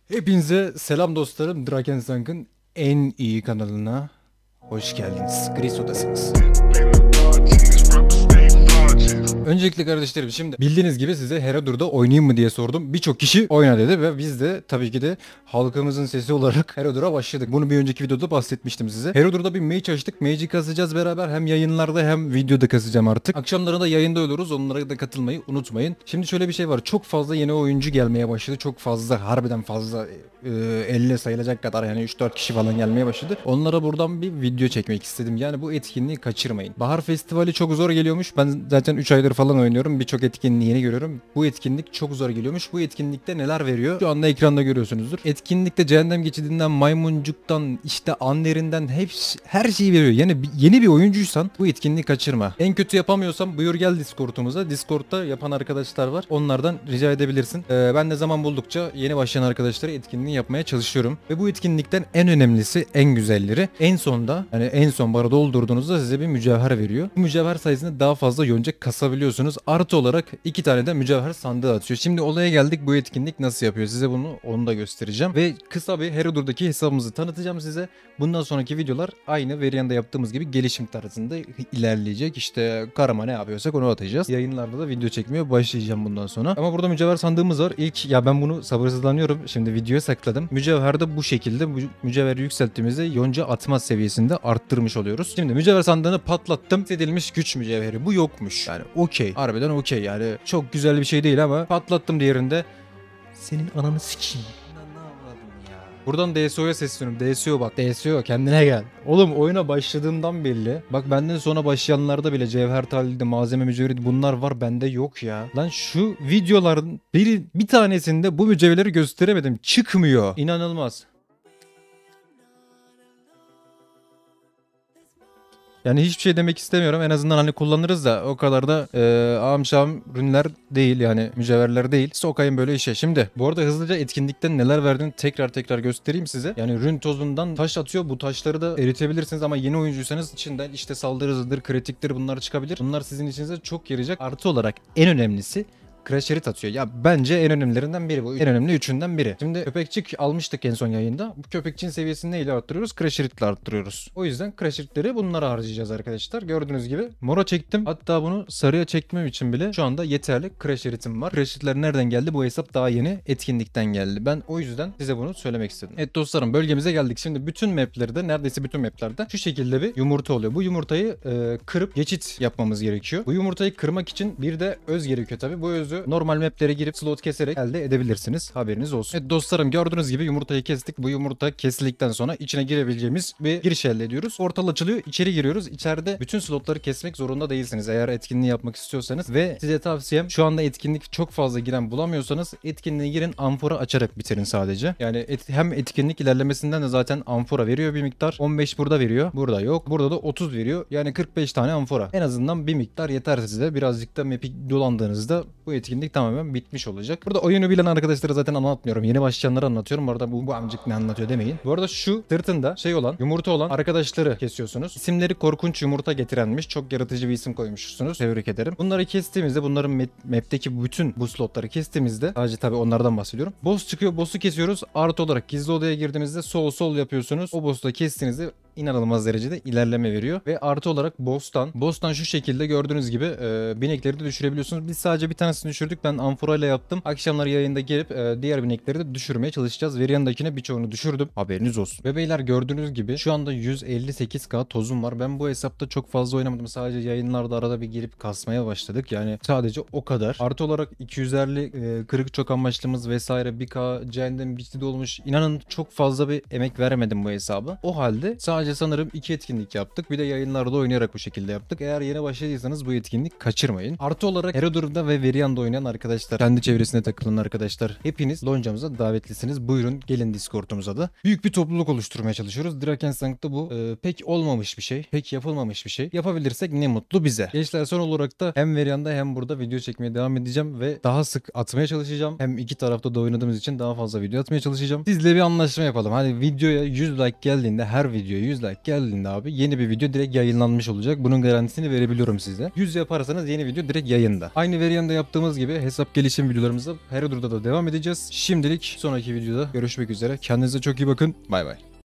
Hepinize selam dostlarım. Drakensang'ın en iyi kanalına hoş geldiniz. Gris Odasınız. Öncelikle kardeşlerim, şimdi bildiğiniz gibi size Herodur'da oynayayım mı diye sordum. Birçok kişi oyna dedi ve biz de tabii ki de halkımızın sesi olarak Herodur'a başladık. Bunu bir önceki videoda bahsetmiştim size. Herodur'da bir mage açtık. Mage'i kasacağız beraber, hem yayınlarda hem videoda kasacağım artık. Akşamları da yayında oluruz. Onlara da katılmayı unutmayın. Şimdi şöyle bir şey var. Çok fazla yeni oyuncu gelmeye başladı. Çok fazla, harbiden fazla, elle sayılacak kadar, yani 3-4 kişi falan gelmeye başladı. Onlara buradan bir video çekmek istedim. Yani bu etkinliği kaçırmayın. Bahar Festivali çok zor geliyormuş. Ben zaten 3 aydır falan oynuyorum. Birçok etkinliği yeni görüyorum. Bu etkinlik çok zor geliyormuş. Bu etkinlikte neler veriyor? Şu anda ekranda görüyorsunuzdur. Etkinlikte cehennem geçidinden, maymuncuktan, işte anlerinden her şeyi veriyor. Yani yeni bir oyuncuysan bu etkinliği kaçırma. En kötü yapamıyorsam buyur gel Discord'umuza. Discord'da yapan arkadaşlar var. Onlardan rica edebilirsin. Ben de zaman buldukça yeni başlayan arkadaşlara etkinliği yapmaya çalışıyorum. Ve bu etkinlikten en önemlisi, en güzelleri en sonda, yani en son bara doldurduğunuzda size bir mücevher veriyor. Bu mücevher sayesinde daha fazla yonca kasabiliyorsunuz. Artı olarak 2 tane de mücevher sandığı atıyor. Şimdi olaya geldik, bu etkinlik nasıl yapıyor? Size onu da göstereceğim. Ve kısa bir Herodur'daki hesabımızı tanıtacağım size. Bundan sonraki videolar aynı Variant'da yaptığımız gibi gelişim tarzında ilerleyecek. İşte karama ne yapıyorsak onu atacağız. Yayınlarda da video çekmeye başlayacağım bundan sonra. Ama burada mücevher sandığımız var. Ya ben bunu sabırsızlanıyorum. Şimdi videoya sakladım. Mücevher de bu şekilde. Bu mücevheri yükselttiğimizde yonca atma seviyesinde arttırmış oluyoruz. Şimdi mücevher sandığını patlattım. Hissedilmiş güç mücevheri. Bu yokmuş. Yani okey. Harbiden okey. Yani çok güzel bir şey değil ama patlattım diğerinde. Senin ananı sikeyim. Buradan DSO'ya sesleniyorum. DSO bak. DSO kendine gel. Oğlum oyuna başladığımdan belli. Bak benden sonra başlayanlarda bile cevher tahlili, malzeme mücevheri bunlar var. Bende yok ya. Lan şu videoların bir tanesinde bu mücevherleri gösteremedim. Çıkmıyor. İnanılmaz. Yani hiçbir şey demek istemiyorum. En azından hani kullanırız da o kadar da ağam şam ürünler değil, yani mücevherler değil. Sokayım böyle işe. Şimdi bu arada hızlıca etkinlikten neler verdiğini tekrar göstereyim size. Yani rün tozundan taş atıyor. Bu taşları da eritebilirsiniz ama yeni oyuncuysanız içinden işte saldırı hızıdır, kritiktir, bunlar çıkabilir. Bunlar sizin işinize çok yarayacak. Artı olarak en önemlisi Crash Erit atıyor. Ya bence en önemlilerinden biri bu. En önemli üçünden biri. Şimdi köpekçik almıştık en son yayında. Bu köpekçiğin seviyesini neyle arttırıyoruz? Crash Erit'le arttırıyoruz. O yüzden Crash Erit'leri bunlara harcayacağız arkadaşlar. Gördüğünüz gibi mora çektim. Hatta bunu sarıya çekmem için bile şu anda yeterli Crash Erit'im var. Crash Erit'ler nereden geldi? Bu hesap daha yeni etkinlikten geldi. Ben o yüzden size bunu söylemek istedim. Evet dostlarım, bölgemize geldik. Şimdi bütün maplerde, neredeyse bütün maplerde şu şekilde bir yumurta oluyor. Bu yumurtayı kırıp geçit yapmamız gerekiyor. Bu yumurtayı kırmak için bir de öz gerekiyor tabi. Bu özü normal maplere girip slot keserek elde edebilirsiniz. Haberiniz olsun. Evet dostlarım, gördüğünüz gibi yumurtayı kestik. Bu yumurta kesildikten sonra içine girebileceğimiz bir giriş elde ediyoruz. Portal açılıyor. İçeri giriyoruz. İçeride bütün slotları kesmek zorunda değilsiniz. Eğer etkinliği yapmak istiyorsanız ve size tavsiyem, şu anda etkinlik çok fazla giren bulamıyorsanız etkinliğe girin, amfora açarak bitirin sadece. Yani hem etkinlik ilerlemesinden de zaten amfora veriyor bir miktar. 15 burada veriyor. Burada yok. Burada da 30 veriyor. Yani 45 tane amfora. En azından bir miktar yeter size. Birazcık da map'i dolandığınızda bu etkinlik tamamen bitmiş olacak. Burada oyunu bilen arkadaşlara zaten anlatmıyorum. Yeni başlayanlara anlatıyorum. Bu arada bu amcık ne anlatıyor demeyin. Bu arada şu sırtında olan, yumurta olan arkadaşları kesiyorsunuz. İsimleri korkunç yumurta getirenmiş. Çok yaratıcı bir isim koymuşsunuz. Tebrik ederim. Bunları kestiğimizde, bunların map'teki bütün bu slotları kestiğimizde, sadece tabii onlardan bahsediyorum. Boss çıkıyor. Boss'u kesiyoruz. Artı olarak gizli odaya girdiğimizde sol yapıyorsunuz. O boss'u da kestiğinizde inanılmaz derecede ilerleme veriyor. Ve artı olarak boss'tan şu şekilde gördüğünüz gibi binekleri de düşürebiliyorsunuz. Biz sadece bir tanesini düşürdük. Ben amfora ile yaptım. Akşamlar yayında gelip diğer binekleri de düşürmeye çalışacağız. Veriyan'dakine birçoğunu düşürdüm. Haberiniz olsun. Ve beyler, gördüğünüz gibi şu anda 158k tozum var. Ben bu hesapta çok fazla oynamadım. Sadece yayınlarda arada bir girip kasmaya başladık. Yani sadece o kadar. Artı olarak 250 kırık çok amaçlımız vesaire, 1k cehennem bitti olmuş. İnanın çok fazla bir emek veremedim bu hesaba. O halde sadece sanırım 2 etkinlik yaptık. Bir de yayınlarda oynayarak bu şekilde yaptık. Eğer yeni başladıysanız bu etkinlik kaçırmayın. Artı olarak Herodur'da ve Variant'da oynayan arkadaşlar, kendi çevresine takılan arkadaşlar, hepiniz loncamıza davetlisiniz. Buyurun gelin Discord'umuza da. Büyük bir topluluk oluşturmaya çalışıyoruz. Drakensang'da bu pek olmamış bir şey. Pek yapılmamış bir şey. Yapabilirsek ne mutlu bize. Gençler, son olarak da hem Variant'da hem burada video çekmeye devam edeceğim ve daha sık atmaya çalışacağım. Hem iki tarafta da oynadığımız için daha fazla video atmaya çalışacağım. Sizle bir anlaşma yapalım. Hani videoya 100 like geldiğinde her videoyu 100 like geldiğinde abi yeni bir video direkt yayınlanmış olacak. Bunun garantisini verebiliyorum size. 100 yaparsanız yeni video direkt yayında. Aynı Variant'da yaptığımız gibi hesap gelişim videolarımıza Herodur'da da devam edeceğiz. Şimdilik sonraki videoda görüşmek üzere. Kendinize çok iyi bakın. Bay bay.